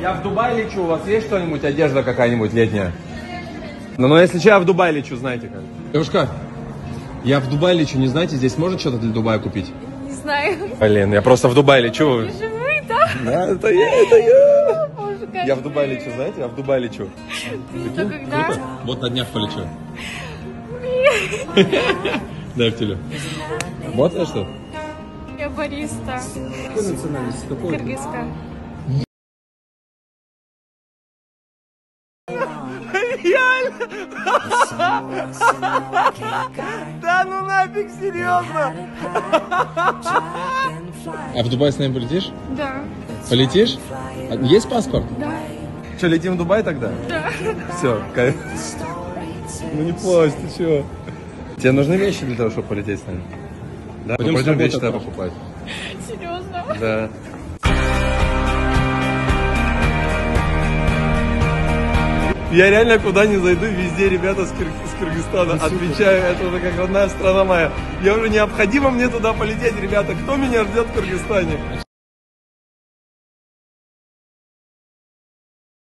Я в Дубай лечу, у вас есть что-нибудь, одежда какая-нибудь летняя? Ну, если что, я в Дубай лечу, знаете как. Девушка, я в Дубай лечу, не знаете, здесь можно что-то для Дубая купить? Не знаю. Блин, я просто в Дубай лечу. Живые, да? Да, это я. Боже, как Я в Дубай лечу, знаете, я в Дубай лечу. это когда? Круто? Вот на днях полечу. Дай в теле. Работаешь что? Я бариста. Какой национальности? Какой? Кыргызская. Реально? Да ну нафиг, серьезно? А в Дубай с нами полетишь? Да. Полетишь? Есть паспорт? Да. Что, летим в Дубай тогда? Да. Все, кайф. Ну не плачь, ты чего? Тебе нужны вещи для того, чтобы полететь с нами? Да? Пойдем вещи тогда покупать. Серьезно? Да. Я реально куда ни зайду, везде ребята с Кыргызстана. Отвечаю, это уже как родная страна моя. Я уже необходимо мне туда полететь, ребята. Кто меня ждет в Кыргызстане?